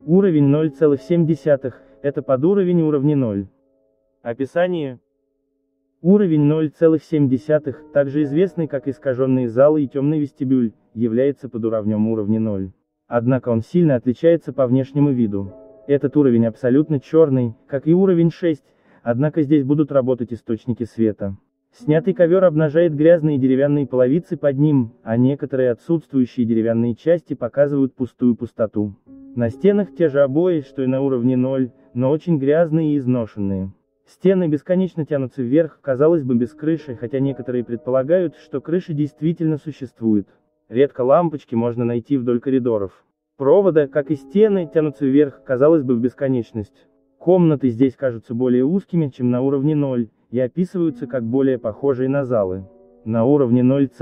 Уровень 0,7, это подуровень уровня 0. Описание. Уровень 0,7, также известный как искаженные залы и темный вестибюль, является подуровнем уровня 0. Однако он сильно отличается по внешнему виду. Этот уровень абсолютно черный, как и уровень 6, однако здесь будут работать источники света. Снятый ковер обнажает грязные деревянные половицы под ним, а некоторые отсутствующие деревянные части показывают пустую пустоту. На стенах те же обои, что и на уровне 0, но очень грязные и изношенные. Стены бесконечно тянутся вверх, казалось бы, без крыши, хотя некоторые предполагают, что крыша действительно существует. Редко лампочки можно найти вдоль коридоров. Провода, как и стены, тянутся вверх, казалось бы, в бесконечность. Комнаты здесь кажутся более узкими, чем на уровне 0, и описываются как более похожие на залы. На уровне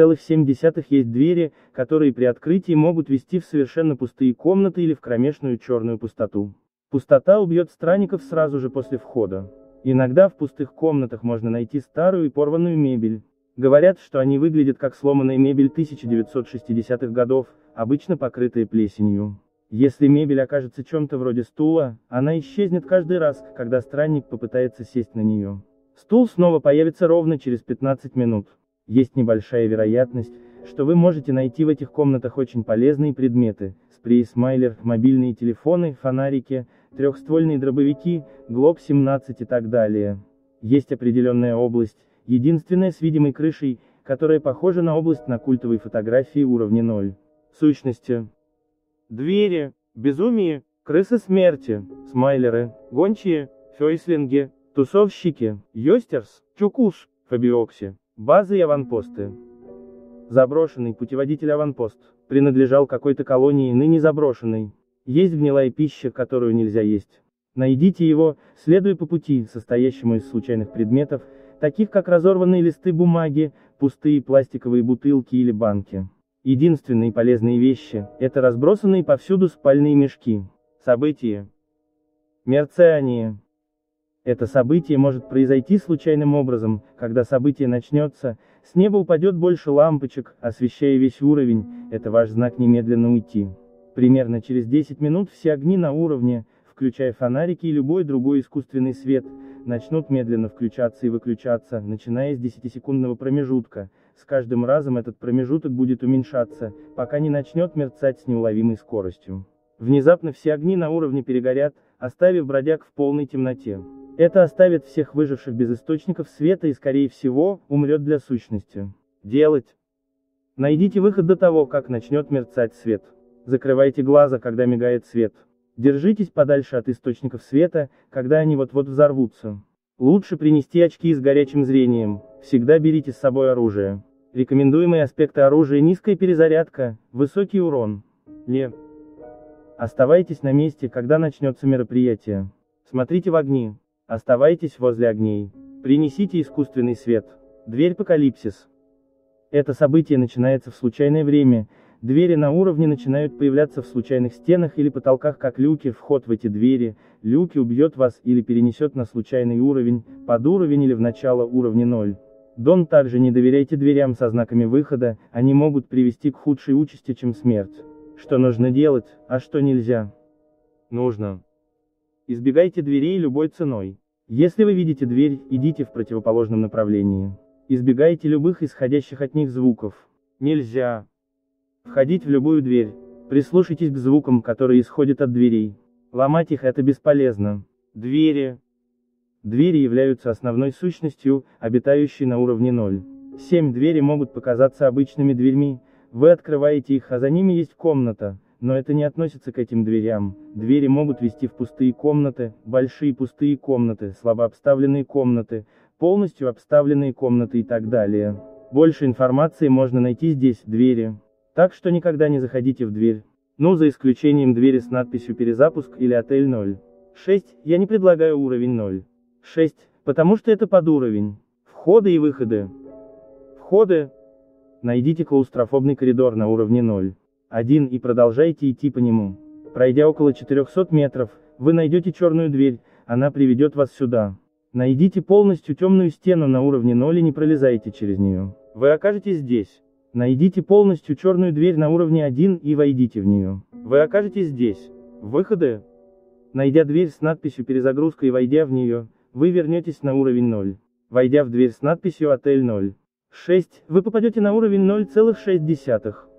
0,7 есть двери, которые при открытии могут вести в совершенно пустые комнаты или в кромешную черную пустоту. Пустота убьет странников сразу же после входа. Иногда в пустых комнатах можно найти старую и порванную мебель. Говорят, что они выглядят как сломанная мебель 1960-х годов, обычно покрытая плесенью. Если мебель окажется чем-то вроде стула, она исчезнет каждый раз, когда странник попытается сесть на нее. Стул снова появится ровно через 15 минут. Есть небольшая вероятность, что вы можете найти в этих комнатах очень полезные предметы: спрей-смайлер, мобильные телефоны, фонарики, трехствольные дробовики, ГЛОБ-17 и так далее. Есть определенная область, единственная с видимой крышей, которая похожа на область на культовой фотографии уровня 0. Сущности. Двери, безумие, крысы смерти, смайлеры, гончие, фейслинги, тусовщики, йостерс, чукуш, фабиокси, базы и аванпосты. Заброшенный путеводитель-аванпост принадлежал какой-то колонии, ныне заброшенной. Есть гнилая пища, которую нельзя есть. Найдите его, следуя по пути, состоящему из случайных предметов, таких как разорванные листы бумаги, пустые пластиковые бутылки или банки. Единственные полезные вещи – это разбросанные повсюду спальные мешки. События. Мерцание. Это событие может произойти случайным образом. Когда событие начнется, с неба упадет больше лампочек, освещая весь уровень, это ваш знак немедленно уйти. Примерно через 10 минут все огни на уровне, включая фонарики и любой другой искусственный свет, начнут медленно включаться и выключаться, начиная с 10-секундного промежутка. С каждым разом этот промежуток будет уменьшаться, пока не начнет мерцать с неуловимой скоростью. Внезапно все огни на уровне перегорят, оставив бродяг в полной темноте. Это оставит всех выживших без источников света и, скорее всего, умрет для сущности. Делать. Найдите выход до того, как начнет мерцать свет. Закрывайте глаза, когда мигает свет. Держитесь подальше от источников света, когда они вот-вот взорвутся. Лучше принести очки с горячим зрением. Всегда берите с собой оружие. Рекомендуемые аспекты оружия: низкая перезарядка, высокий урон. Оставайтесь на месте, когда начнется мероприятие. Смотрите в огни. Оставайтесь возле огней. Принесите искусственный свет. Дверь апокалипсис. Это событие начинается в случайное время. Двери на уровне начинают появляться в случайных стенах или потолках как люки. Вход в эти люки убьет вас или перенесет на случайный уровень, подуровень или в начало уровня 0. Также не доверяйте дверям со знаками выхода, они могут привести к худшей участи, чем смерть. Что нужно делать, а что нельзя? Нужно. Избегайте дверей любой ценой. Если вы видите дверь, идите в противоположном направлении. Избегайте любых исходящих от них звуков. Нельзя входить в любую дверь. Прислушайтесь к звукам, которые исходят от дверей. Ломать их — это бесполезно. Двери. Двери являются основной сущностью, обитающей на уровне 0. 7 двери могут показаться обычными дверьми, вы открываете их, а за ними есть комната, но это не относится к этим дверям. Двери могут вести в пустые комнаты, большие пустые комнаты, слабо обставленные комнаты, полностью обставленные комнаты и так далее. Больше информации можно найти здесь: двери. Так что никогда не заходите в дверь. За исключением двери с надписью «Перезапуск» или «Отель 0». 6. Я не предлагаю уровень 0. 6. Потому что это подуровень. Входы и выходы. Входы. Найдите клаустрофобный коридор на уровне 0. 1 и продолжайте идти по нему. Пройдя около 400 метров, вы найдете черную дверь, она приведет вас сюда. Найдите полностью темную стену на уровне 0 и не пролезайте через нее. Вы окажетесь здесь. Найдите полностью черную дверь на уровне 1 и войдите в нее. Вы окажетесь здесь. Выходы. Найдя дверь с надписью «Перезагрузка» и войдя в нее, вы вернетесь на уровень 0. Войдя в дверь с надписью «Отель 0.6», вы попадете на уровень 0,6.